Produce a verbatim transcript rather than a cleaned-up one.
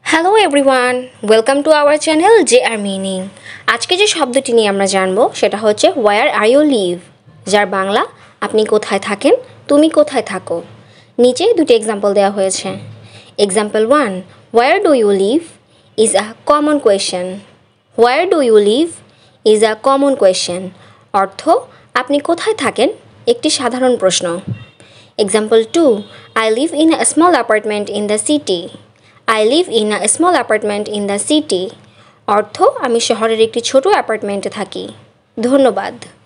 Hello everyone, welcome to our channel J R meaning. আজকে যে শব্দটি নিয়ে আমরা জানবো সেটা হচ্ছে হোয়ার আর ইউ লিভ, যার বাংলা আপনি কোথায় থাকেন, তুমি কোথায় থাকো। নিচে দুটি এক্সাম্পল দেওয়া হয়েছে। Example one, where do you live is a common question. Where do you live is a common question অর্থ আপনি কোথায় থাকেন একটি সাধারণ প্রশ্ন। Example two, I live in a small apartment in the city. I live in a small apartment in the city অর্থ আমি শহরের একটি ছোট অ্যাপার্টমেন্টে থাকি। ধন্যবাদ।